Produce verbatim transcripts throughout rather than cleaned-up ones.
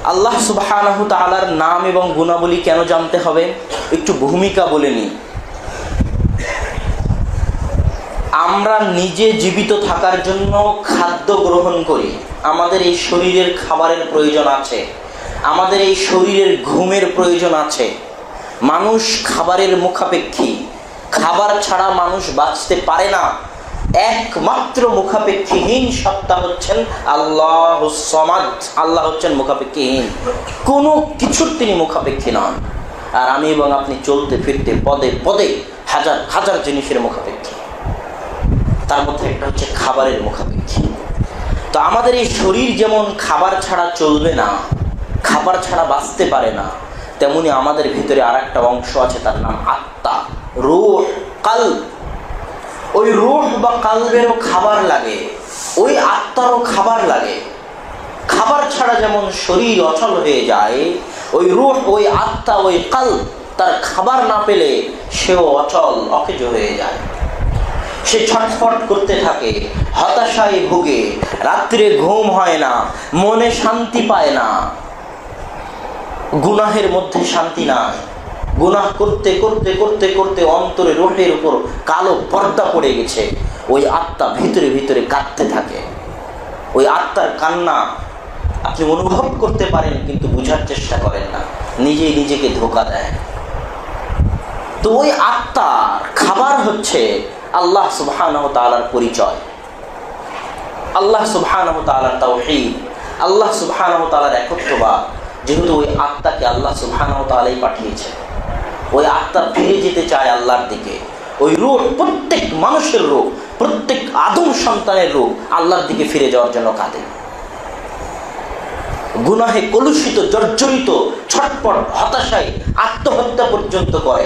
আল্লাহ সুবহানাহু তাআলার নাম এবং গুণাবলী কেন জানতে হবে একটু ভূমিকা বলে নিই। আমরা নিজে জীবিত থাকার জন্য খাদ্য গ্রহণ করি, আমাদের এই শরীরের খাবারের প্রয়োজন আছে, আমাদের এই শরীরের ঘুমের প্রয়োজন আছে। মানুষ খাবারের মুখাপেক্ষী, খাবার ছাড়া মানুষ বাঁচতে পারে না। একমাত্র মুখাপেক্ষীহীন সত্তা হচ্ছেন আল্লাহুস সামাদ। আল্লাহ হচ্ছেন মুখাপেক্ষীহীন, কোনো কিছুর তিনি মুখাপেক্ষী নন। আর আমি এবং আপনি চলতে ফিরতে পদে পদে হাজার হাজার জিনিসের মুখাপেক্ষী, তার মধ্যে একটা হচ্ছে খাবারের মুখাপেক্ষী। তো আমাদের এই শরীর যেমন খাবার ছাড়া চলবে না, খাবার ছাড়া বাঁচতে পারে না, তেমনি আমাদের ভিতরে আর একটা অংশ আছে, তার নাম আত্মা, রূহ, কালব। ওই রূহ বা কালবেরও খাবার লাগে, ওই আত্মারও খাবার লাগে। খাবার ছাড়া যেমন শরীর অচল হয়ে যায়, ওই রূহ, ওই আত্মা, ওই কালব তার খাবার না পেলে সেও অচল, অকেজ হয়ে যায়। সে ছটফট করতে থাকে, হতাশায় ভুগে, রাত্রে ঘুম হয় না, মনে শান্তি পায় না, গুনাহের মধ্যে শান্তি নাই। গুনাহ করতে করতে করতে করতে অন্তরে রোহের উপর কালো পর্দা পড়ে গেছে। ওই আত্মা ভিতরে ভিতরে কাঁদতে থাকে। ওই আত্মার কান্না আপনি অনুভব করতে পারেন, কিন্তু বুঝার চেষ্টা করেন না, নিজেই নিজেকে ধোঁকা দেয়। তো ওই আত্মার খাবার হচ্ছে আল্লাহ সুবহানাহু তাআলার পরিচয়, আল্লাহ সুবহানাহু তাআলার তাওহীদ, আল্লাহ সুবহানাহু তাআলার একত্ববাদ। যেহেতু ওই আত্মাকে আল্লাহ সুবহানাহু তাআলাই পাঠিয়েছে, ওই আত্মা ফিরে যেতে চায় আল্লাহর দিকে। ওই রূহ, প্রত্যেক মানুষের রূহ, প্রত্যেক আদম সন্তানের রূহ আল্লাহর দিকে ফিরে যাওয়ার জন্য কাঁদে। গুনাহে কলুষিত, জর্জরিত, ছটপট, হতাশায় আত্মহত্যা পর্যন্ত করে।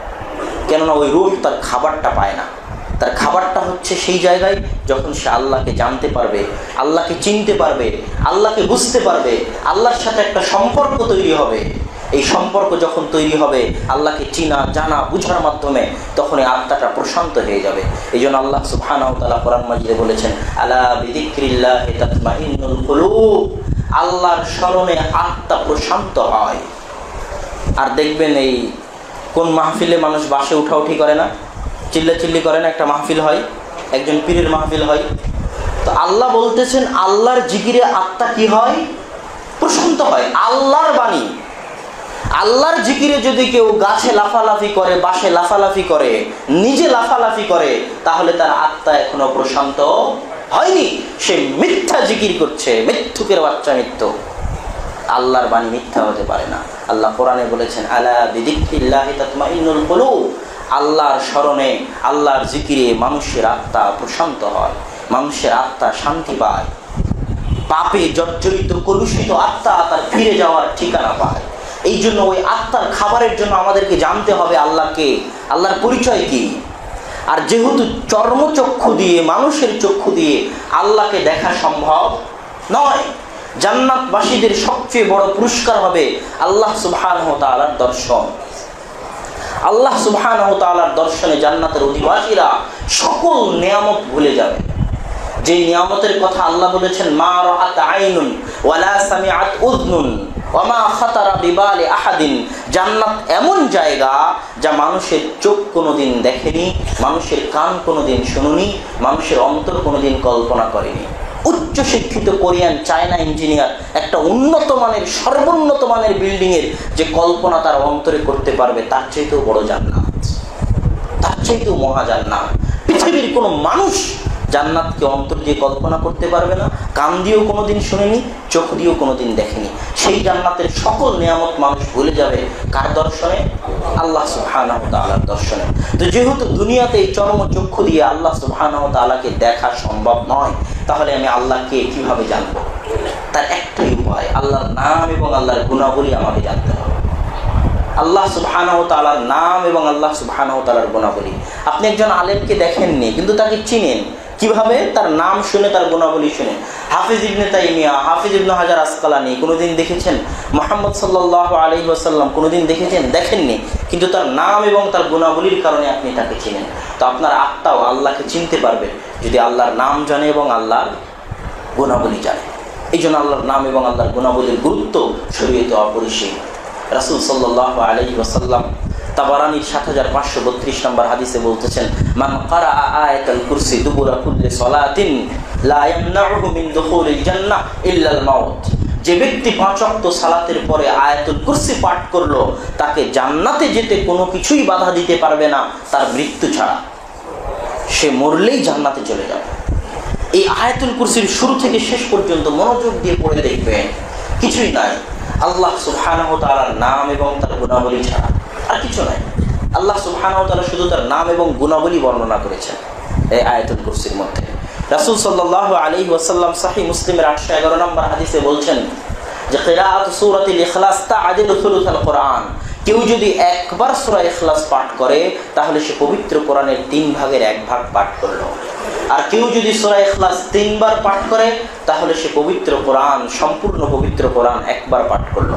কেননা ওই রূহ তার খাবারটা পায় না। তার খাবারটা হচ্ছে সেই জায়গায় যখন সে আল্লাহকে জানতে পারবে, আল্লাহকে চিনতে পারবে, আল্লাহকে বুঝতে পারবে, আল্লাহর সাথে একটা সম্পর্ক তৈরি হবে। এই সম্পর্ক যখন তৈরি হবে আল্লাহকে চিনা, জানা, বুঝার মাধ্যমে, তখন এই আত্মাটা প্রশান্ত হয়ে যাবে। এই জন্য আল্লাহ সুবহানাহু ওয়া তাআলা কোরআন মাজিদে বলেছেন, আলা বিযিকরিল্লাহি তাতমাইন্নুল কুলুব, আল্লাহর স্মরণে আত্মা প্রশান্ত হয়। আর দেখবেন এই কোন মাহফিলে মানুষ বাসে উঠাউঠি করে না, চিল্লা চিল্লি করে না, একটা মাহফিল হয়, একজন পীরের মাহফিল হয়, তো আল্লাহ বলতেছেন আল্লাহর জিকিরে আত্মা কি হয়? প্রশান্ত হয়। আল্লাহর বাণী, আল্লাহর জিকিরে যদি কেউ গাছে লাফালাফি করে, বাসে লাফালাফি করে, নিজে লাফালাফি করে, তাহলে তার আত্মা এখনো প্রশান্ত হয়নি। সে মিথ্যা জিকির করছে, মিথ্যুকের বাচ্চা মিথ্যু। আল্লাহর বাণী মিথ্যা হতে পারে না। আল্লাহ কোরআনে বলেছেন, আলা বিযিকরিল্লাহি তাতমাইন্নুল কুলুব, আল্লাহর স্মরণে, আল্লাহর জিকিরে মানুষের আত্মা প্রশান্ত হয়, মানুষের আত্মা শান্তি পায়। পাপে জর্জরিত কলুষিত আত্মা তার ফিরে যাওয়ার ঠিকানা পায়। এই জন্য ওই আত্মার খাবারের জন্য আমাদেরকে জানতে হবে আল্লাহকে, আল্লাহর পরিচয় কি। আর যেহেতু চর্মচক্ষু দিয়ে, মানুষের চক্ষু দিয়ে আল্লাহকে দেখা সম্ভব নয়, জান্নাতবাসীদের সবচেয়ে বড় পুরস্কার হবে আল্লাহ সুবহানাহু ওয়া তাআলার দর্শন। আল্লাহ সুবহানাহু ওয়া তাআলার দর্শনে জান্নাতের অধিবাসীরা সকল নিয়ামত ভুলে যাবে। যে নিয়ামতের কথা আল্লাহ বলেছেন, মা রাআত আইনুন ওয়ালা সামিআত উযনুন ওয়া মা খাতারা বিবালি আহাদিন। জান্নাত এমন জায়গা যা মানুষের চোখ কোনোদিন দেখেনি, মানুষের কান কোনোদিন শুনুনি, মানুষের অন্তর কোনোদিন কল্পনা করেনি। উচ্চ শিক্ষিত কোরিয়ান, চায়না ইঞ্জিনিয়ার একটা উন্নত মানের, সর্বোন্নত মানের বিল্ডিং এর যে কল্পনা তার অন্তরে করতে পারবে, তার চাইতেও বড় জান্নাত, তার চাইতেও মহা জান্নাত। পৃথিবীর কোনো মানুষ জান্নাতকে অন্তর দিয়ে কল্পনা করতে পারবে না, কান দিয়েও কোনোদিন শুনেনি, চোখ দিয়েও কোনোদিন দেখেনি। সেই জান্নাতের সকল নিয়ামত মানুষ ভুলে যাবে কার দর্শনে? আল্লাহ সুবহানাহু ওয়া তাআলার দর্শনে। তো যেহেতু দুনিয়াতে এই চর্মচক্ষু দিয়ে আল্লাহ সুবহানাহু ওয়া তাআলাকে দেখা সম্ভব নয়, তাহলে আমি আল্লাহকে কিভাবে জানবো? তার একটাই উপায়, আল্লাহর নাম এবং আল্লাহর গুণাবলী আমাকে জানতে হবে। আল্লাহ সুবহানাহু ওয়া তাআলার নাম এবং আল্লাহ সুবহানাহু ওয়া তাআলার গুণাবলী। আপনি একজন আলেমকে দেখেননি, কিন্তু তাকে চিনেন কিভাবে? তার নাম শুনে, তার গুণাবলী শুনে। হাফিজ ইবনে তাইমিয়া, হাফিজ ইবনে হাজার আসকালানি কোনোদিন দেখেছেন? মুহাম্মদ সাল্লাল্লাহু আলাইহি ওয়াসাল্লাম কোনোদিন দেখেছেন? দেখেননি, কিন্তু তার নাম এবং তার গুণাবলীর কারণে আপনি তাকে চিনেন। তো আপনার আত্মাও আল্লাহকে চিনতে পারবে যদি আল্লাহর নাম জানে এবং আল্লাহর গুণাবলী জানে। এই জন্য আল্লাহর নাম এবং আল্লাহর গুণাবলীর গুরুত্ব শরীয়তে অপরিসীম। রাসূল সাল্লাল্লাহু আলাইহি ওয়াসাল্লাম তাবারানির সাত হাজার পাঁচশো বত্রিশ নম্বর হাদিসে বলতেছেন, মান ক্বারা আয়াতাল কুরসি দুবুরা কুল্লি সালাতিন লা ইয়ামনাউহু মিন দুখুলিল জান্নাহ ইল্লাল মাউত। যে ব্যক্তি পাঁচ ওয়াক্ত সালাতের পরে আয়াতুল কুরসি পাঠ করলো, তাকে জান্নাতে যেতে কোনো কিছুই বাধা দিতে পারবে না তার মৃত্যু ছাড়া। সে মরলেই জান্নাতে চলে যাবে। এই আয়াতুল কুরসির শুরু থেকে শেষ পর্যন্ত মনোযোগ দিয়ে পড়ে দেখবেন, কিছুই নাই, আল্লাহ সুবহানাহু ওয়া তাআলার নাম এবং তার গুণাবলী ছাড়া আর কিছু নাই। আল্লাহ সুবহানাহু ওয়া তাআলা শুধু তার নাম এবং গুণাবলী বর্ণনা করেছেন এই আয়াতুল কুরসির মধ্যে। রাসূল সাল্লাল্লাহু আলাইহি ওয়াসাল্লাম সহিহ মুসলিমের আটশো এগারো নম্বর হাদিসে বলছেন যে কিরাআত সূরাতুল ইখলাস তা'দিলু সুলুসাল কোরআন। কেউ যদি একবার সূরা ইখলাস পাঠ করে তাহলে সে পবিত্র কোরআনের তিন ভাগের এক ভাগ পাঠ করলো। আর কেউ যদি সূরা ইখলাস তিনবার পাঠ করে তাহলে সে পবিত্র কোরআন, সম্পূর্ণ পবিত্র কোরআন একবার পাঠ করলো।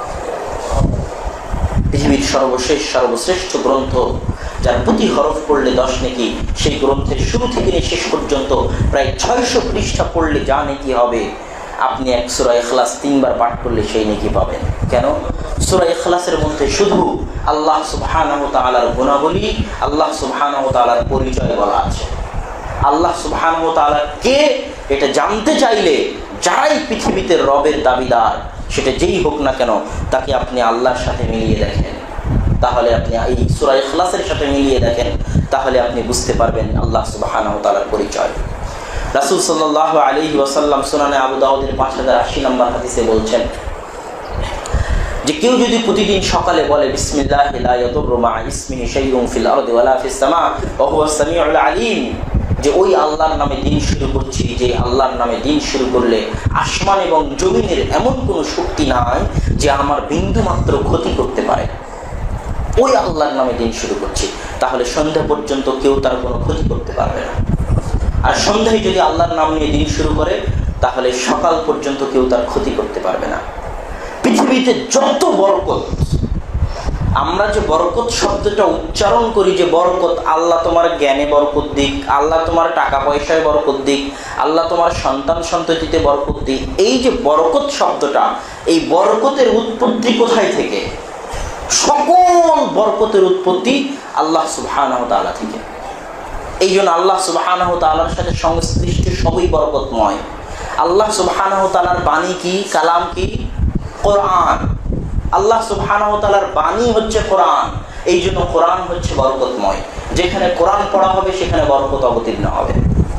পৃথিবীর সর্বশেষ সর্বশ্রেষ্ঠ গ্রন্থ, যার প্রতি হরফ পড়লে দশ নেকি, সেই গ্রন্থের শুরু থেকে নিয়ে শেষ পর্যন্ত প্রায় ছয়শো পৃষ্ঠা পড়লে যা নেকি হবে, আপনি এক সূরা ইখলাস তিনবার পাঠ করলে সেই নেকি পাবেন। কেন? সূরা ইখলাসের মধ্যে শুধু আল্লাহ সুবহানাহু ওয়া তাআলার গুণাবলী, আল্লাহ সুবহানাহু ওয়া তাআলার পরিচয় বলা আছে। আল্লাহ সুবহানাহু ওয়া তাআলা কে এটা জানতে চাইলে যারাই পৃথিবীতে রবের দাবিদার, সেটা যেই হোক না কেন, তাকে আপনি আল্লাহর সাথে মিলিয়ে দেখেন, তাহলে আপনি এই সূরা ইখলাসের সাথে মিলিয়ে দেখেন, তাহলে আপনি বুঝতে পারবেন আল্লাহ সুবহানাহু ওয়া তাআলার পরিচয়। রাসূল সাল্লাল্লাহু আলাইহি ওয়াসাল্লাম সুনানে আবু দাউদের পাঁচ হাজার আশি নম্বর হাদিসে বলছেন যে কেউ যদি প্রতিদিন সকালে বলে বিসমিল্লাহি লা ইয়াদুররু মা ইসমিহি শাইউন ফিল আরদি ওয়ালা ফিস সামা ওয়া হুয়াস সামিউল আলিম, যে ওই আল্লাহর নামে দিন শুরু করছি, যে আল্লাহর নামে দিন শুরু করলে আসমান এবং জমিনের এমন কোনো শক্তি নাই যে আমার বিন্দু মাত্র ক্ষতি করতে পারে, ওই আল্লাহর নামে দিন শুরু করছি, তাহলে সন্ধ্যা পর্যন্ত কেউ তার কোনো ক্ষতি করতে পারবে না। আর সন্ধ্যায় যদি আল্লাহর নাম নিয়ে দিন শুরু করে তাহলে সকাল পর্যন্ত কেউ তার ক্ষতি করতে পারবে না। পৃথিবীতে যত বরকত, আমরা যে বরকত শব্দটা উচ্চারণ করি, যে বরকত, আল্লাহ তোমার জ্ঞানে বরকত দিক, আল্লাহ তোমার টাকা পয়সায় বরকত দিক, আল্লাহ তোমার সন্তান সন্ততিতে বরকত দিক, এই যে বরকত শব্দটা, এই বরকতের উৎপত্তি কোথায় থেকে? সকল বরকতের উৎপত্তি আল্লাহ সুবহানাহু ওয়া তাআলা থেকে। এই জন্য আল্লাহ সুবহানাহু ওয়া তাআলার সাথে সংশ্লিষ্ট সবই বরকতময়। আল্লাহ সুবহানাহু ওয়া তাআলার বাণী কি, কালাম কি? কোরআন। আল্লাহ সুবহানাহু ওয়া তাআলার বাণী হচ্ছে কোরআন, এই জন্য কোরআন হচ্ছে বরকতময়। যেখানে কোরআন পড়া হবে সেখানে বরকত অবতীর্ণ হবে।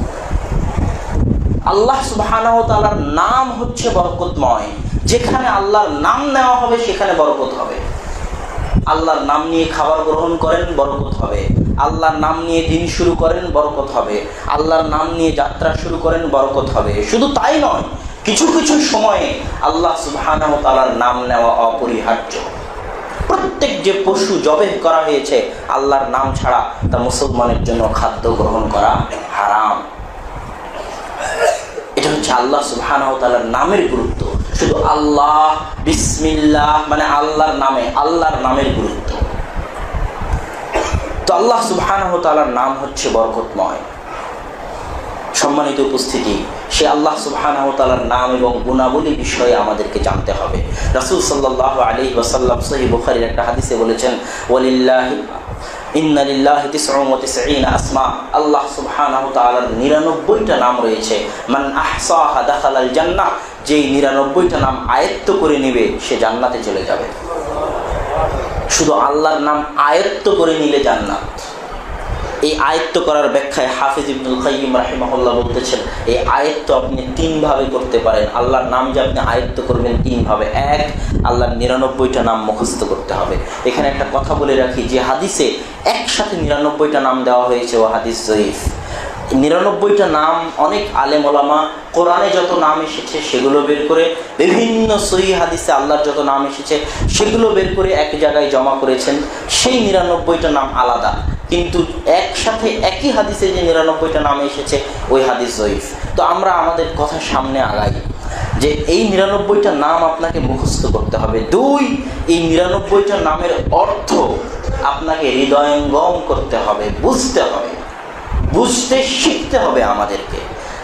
আল্লাহ সুবহানাহু ওয়া তাআলার নাম হচ্ছে বরকতময়, যেখানে আল্লাহর নাম নেওয়া হবে সেখানে বরকত হবে। আল্লাহর নাম নিয়ে খাবার গ্রহণ করেন, বরকত হবে। আল্লাহর নাম নিয়ে দিন শুরু করেন, বরকত হবে। আল্লাহর নাম নিয়ে যাত্রা শুরু করেন, বরকত হবে। শুধু তাই নয়, কিছু কিছু সময়ে আল্লাহ সুবহানাহু ওয়া তাআলার নাম নেওয়া অপরিহার্য। প্রত্যেক যে পশু জবেহ করা হয়েছে আল্লাহর নাম ছাড়া, তা মুসলমানের জন্য খাদ্য গ্রহণ করা হারাম। এটা হচ্ছে আল্লাহ সুবহানাহু ওয়া তাআলার নামের গুরুত্ব। শুধু আল্লাহ, বিসমিল্লাহ মানে আল্লাহর নামে, আল্লাহর নামের গুরুত্ব। তো আল্লাহ সুবহানাহু ওয়া তাআলার নাম হচ্ছে বরকতময়। সম্মানিত উপস্থিতি, সে আল্লাহ সুবহানাহু ওয়া তাআলার নাম এবং গুণাবলী বিষয়ে আমাদেরকে জানতে হবে। রাসূল সাল্লাল্লাহু আলাইহি ওয়াসাল্লাম সহিহ বুখারীর একটা হাদিসে বলেছেন, ওয়ালিল্লাহি ইন্না লিল্লাহি তিসআন ওয়া তিসঈনা আসমা, আল্লাহ সুবহানাহু ওয়া তাআলার নিরানব্বইটা নাম রয়েছে। মান আহসাহা দাখালাল জান্নাহ, যেই নিরানব্বইটা নাম আয়ত্ত করে নেবে সে জান্নাতে চলে যাবে। শুধু আল্লাহর নাম আয়ত্ত করে নিলে জান্নাত। এই আয়ত্ত করার ব্যাখ্যায় হাফিজ ইবনুল কাইয়্যিম রাহিমাহুল্লাহ বলতেছেন, এই আয়ত্ত আপনি তিন ভাবে করতে পারেন। আল্লাহর নাম যে আপনি আয়ত্ত করবেন তিন ভাবে। এক, আল্লাহর নিরানব্বইটা নাম মুখস্থ করতে হবে। এখানে একটা কথা বলে রাখি, যে হাদিসে একসাথে নিরানব্বইটা নাম দেওয়া হয়েছে ও হাদিস জয়ীফ। নিরানব্বইটা নাম অনেক আলেম ওলামা কোরআনে যত নাম এসেছে সেগুলো বের করে, বিভিন্ন সহিহ হাদিসে আল্লাহর যত নাম এসেছে সেগুলো বের করে এক জায়গায় জমা করেছেন। সেই নিরানব্বইটা নাম আলাদা, কিন্তু একসাথে একই হাদিসে যে নিরানব্বইটা নাম এসেছে ওই হাদিস জয়ীফ। তো আমরা আমাদের কথা সামনে আগাই যে এই নিরানব্বইটা নাম আপনাকে মুখস্থ করতে হবে। দুই, এই নিরানব্বইটা নামের অর্থ আপনাকে হৃদয়ঙ্গম করতে হবে, বুঝতে হবে, বুঝতে শিখতে হবে আমাদেরকে,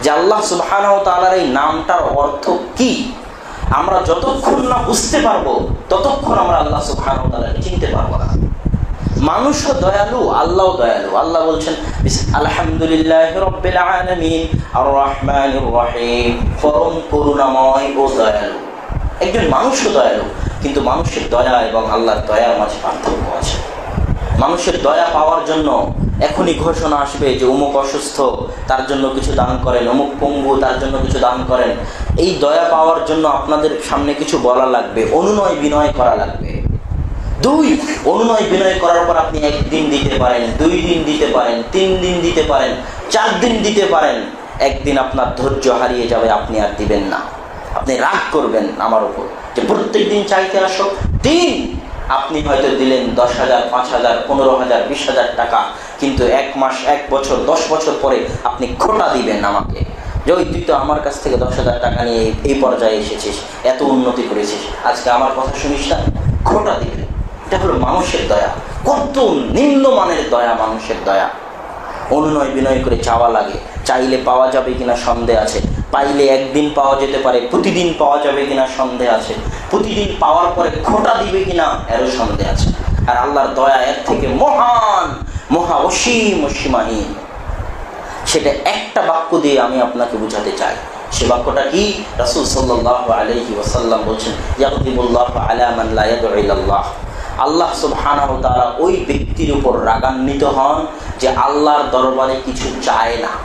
যে আল্লাহ সুবহানাহু ওয়া তাআলার এই নামটার অর্থ কি। আমরা যতক্ষণ না বুঝতে পারবো ততক্ষণ আমরা আল্লাহ সুবহানাহু ওয়া তাআলাকে চিনতে পারবো না। মানুষও দয়ালু, আল্লাহও দয়ালু। আল্লাহ বলছেন আলহামদুলিল্লাহি রাব্বিল আলামিন আর রহমানির রহিম, পরম করুণাময় ও দয়ালু। একজন মানুষও দয়ালু, কিন্তু মানুষের দয়া এবং আল্লাহর দয়ার মাঝে পার্থক্য আছে। মানুষের দয়া পাওয়ার জন্য এখনই ঘোষণা আসবে যে অমুক অসুস্থ, তার জন্য কিছু দান করেন, অমুক পঙ্গু, তার জন্য কিছু দান করেন। এই দয়া পাওয়ার জন্য আপনাদের সামনে কিছু বলা লাগবে, অনুনয় বিনয় করা লাগবে। দুই, অনুনয় বিনয় করার পর আপনি একদিন দিতে পারেন, দুই দিন দিতে পারেন, তিন দিন দিতে পারেন, চার দিন দিতে পারেন। একদিন আপনার ধৈর্য হারিয়ে যাবে, আপনি আর দিবেন না। আপনি রাগ করবেন আমার উপর যে প্রত্যেক দিন চাইতে আসো। তিন, আপনি হয়তো দিলেন দশ হাজার, পাঁচ হাজার, পনেরো হাজার, বিশ হাজার টাকা, কিন্তু এক মাস, এক বছর, দশ বছর পরে আপনি খোটা দিবেন আমাকে যে ওই তুই তো আমার কাছ থেকে দশ হাজার টাকা নিয়ে এই পর্যায়ে এসেছিস, এত উন্নতি করেছিস, আজকে আমার কথা শুনিস না, খোটা দিবেন। এটা হলো মানুষের দয়া। কত নিম্নমানের দয়া মানুষের দয়া। অনুনয় বিনয় করে চাওয়া লাগে, চাইলে পাওয়া যাবে কিনা সন্দেহ আছে, পাইলে একদিন পাওয়া যেতে পারে, প্রতিদিন পাওয়া যাবে কিনা সন্দেহ আছে, প্রতিদিন পাওয়ার পরে খোটা দিবে কিনা এরও সন্দেহ আছে। আর আল্লাহর দয়া এর থেকে মহান, মহা অসীম, অসীমাহীন। সেটা একটা বাক্য দিয়ে আমি আপনাকে বুঝাতে চাই। সে বাক্যটা কি? রাসূল সাল্লাল্লাহু আলাইহি ওয়াসাল্লাম বলছেন, ইয়াগদিবুল্লাহু আলা মান লা ইয়াদউ ইলাল্লাহ। আল্লাহ সুবহানাহু ওয়া তাআলা ওই ব্যক্তির উপর রাগান্বিত হন যে আল্লাহর দরবারে কিছু চায় না।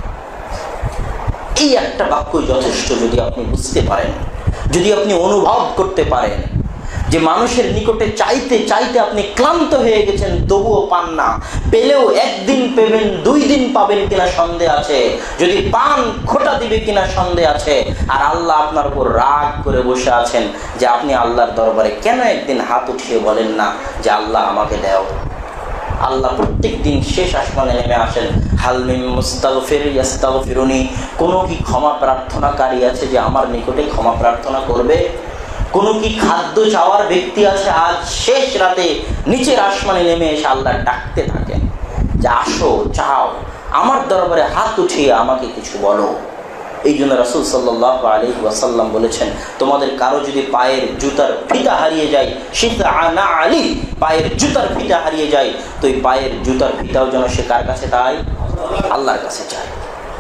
এই একটা বাক্য যথেষ্ট। যদি আপনি বুঝতে পারেন, যদি আপনি অনুভব করতে পারেন যে মানুষের নিকটে চাইতে চাইতে আপনি ক্লান্ত হয়ে গেছেন, তবুও পান না, পেলেও একদিন পেবেন, দুই দিন পাবেন কিনা সন্দেহ আছে, যদি পান খোটা দিবে কিনা সন্দেহ আছে, আর আল্লাহ আপনার উপর রাগ করে বসে আছেন যে আপনি আল্লাহর দরবারে কেন একদিন হাত উঠিয়ে বলেন না যে আল্লাহ আমাকে দাও। আল্লাহ প্রত্যেক দিন শেষ আসমানে নেমে আসেন, হাল মিন মুস্তাগফির ইয়াস্তাগফিরুনি, কোনো কি ক্ষমা প্রার্থনাকারী আছে যে আমার নিকটে ক্ষমা প্রার্থনা করবে? কোনো কি খাদ্য চাওয়ার ব্যক্তি আছে আজ শেষ রাতে নিচের আসমানে নেমে এসে আল্লাহ ডাকতে থাকেন যে আসো, চাও, আমার দরবারে হাত উঠিয়ে আমাকে কিছু বলো। এই জন্য রাসূল সাল্লাল্লাহু আলাইহি ওয়াসাল্লাম বলেছেন, তোমাদের কারো যদি পায়ের জুতার ফিতা হারিয়ে যায়, শিফআনা আলী, পায়ের জুতার ফিতা হারিয়ে যায়, তো এই পায়ের জুতার ফিতাও যেন সে কার কাছে চায়? আল্লাহর কাছে চায়।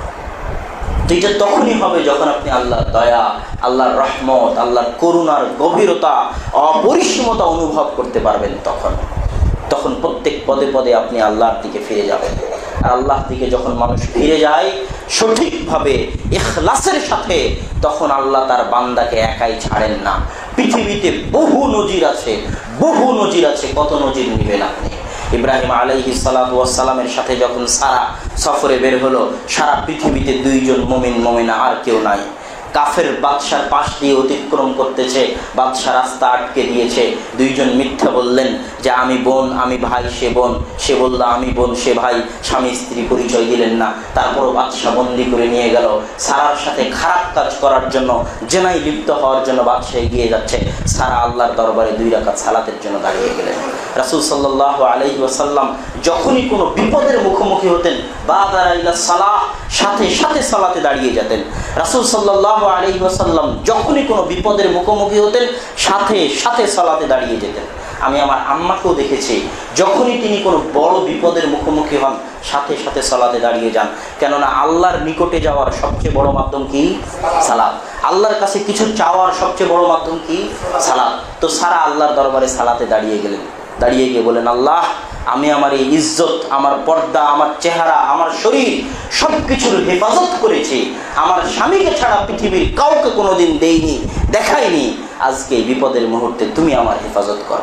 তো এটা তখনই হবে যখন আপনি আল্লাহর দয়া, আল্লাহর রহমত, আল্লাহর করুণার গভীরতা, অপরিসীমতা অনুভব করতে পারবেন। তখন তখন প্রত্যেক পদে পদে আপনি আল্লাহর দিকে ফিরে যাবেন। আর আল্লাহর দিকে যখন মানুষ ফিরে যায় সঠিকভাবে, ইখলাসের সাথে, তখন আল্লাহ তার বান্দাকে একাই ছাড়েন না। পৃথিবীতে বহু নজির আছে, বহু নজির আছে। কত নজির নেবেন আপনি? ইব্রাহিম আলাইহিস সালাতু ওয়াস সালামের সাথে যখন সারা সফরে বের হলো, সারা পৃথিবীতে দুইজন মুমিন মুমিনা আর কেউ নাই। কাফের বাদশার পাশ দিয়ে অতিক্রম করতেছে, বাদশা রাস্তা আটকে দিয়েছে। দুইজন মিথ্যা বললেন যে আমি বোন, আমি ভাই, সে বোন, সে বলল আমি বোন, সে ভাই, স্বামী স্ত্রী পরিচয় দিলেন না। তারপরও বাদশা বন্দি করে নিয়ে গেল। সারার সাথে খারাপ কাজ করার জন্য, জেনায় লিপ্ত হওয়ার জন্য বাদশা এগিয়ে যাচ্ছে। সারা আল্লাহর দরবারে দুই রাকাত সালাতের জন্য দাঁড়িয়ে গেলেন। রাসূল সাল্লাল্লাহু আলাইহি ওয়াসাল্লাম যখনই কোনো বিপদের মুখোমুখি হতেন, বাদারা ইলা সালাহ, সাথে সাথে সালাতে দাঁড়িয়ে যেতেন। রাসূল সাল্লাল্লাহু আলাইহি ওয়াসাল্লাম যখনই কোনো বিপদের মুখোমুখি হতেন, সাথে সাথে সালাতে দাঁড়িয়ে যেতেন। আমি আমার আম্মাকেও দেখেছি, যখনই তিনি কোনো বড় বিপদের মুখোমুখি হন, সাথে সাথে সালাতে দাঁড়িয়ে যান। কেননা আল্লাহর নিকটে যাওয়ার সবচেয়ে বড় মাধ্যম কি? সালাত। আল্লাহর কাছে কিছু চাওয়ার সবচেয়ে বড় মাধ্যম কি? সালাত। তো সারা আল্লাহর দরবারে সালাতে দাঁড়িয়ে গেলেন। দাঁড়িয়ে গিয়ে বলেন, আল্লাহ, আমি আমার এই ইজ্জত, আমার পর্দা, আমার চেহারা, আমার শরীর সব কিছুর হেফাজত করেছি। আমার স্বামীকে ছাড়া পৃথিবীর কাউকে কোনোদিন দেইনি, দেখাইনি। আজকে এই বিপদের মুহূর্তে তুমি আমার হেফাজত করো।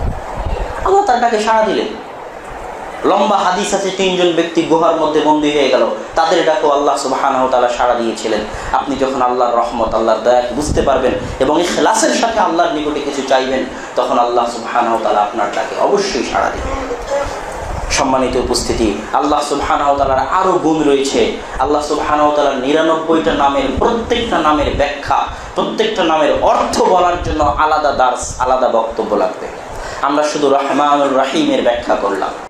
আল্লাহ তার ডাকে সাড়া দিলেন। লম্বা হাদিস আছে, তিনজন ব্যক্তি গুহার মধ্যে বন্দী হয়ে গেল, তাদের ডাকেও আল্লাহ সুবহানাহু ওয়া তাআলা সাড়া দিয়েছিলেন। আপনি যখন আল্লাহর রহমত, আল্লাহর দয়া বুঝতে পারবেন এবং ইখলাসের সাথে আল্লাহর নিকটে কিছু চাইবেন, তখন আল্লাহ সুবহানাহু ওয়া তাআলা আপনার ডাকে অবশ্যই সাড়া দিবেন। সম্মানিত উপস্থিতি, আল্লাহ সুবহানাহু ওয়া তাআলার আরো গুণ রয়েছে। আল্লাহ সুবহানাহু ওয়া তাআলার নিরানব্বইটা নামের প্রত্যেকটা নামের ব্যাখ্যা, প্রত্যেকটা নামের অর্থ বলার জন্য আলাদা দার্স, আলাদা বক্তব্য লাগবে। আমরা শুধু রহমানুর রহিমের ব্যাখ্যা করলাম।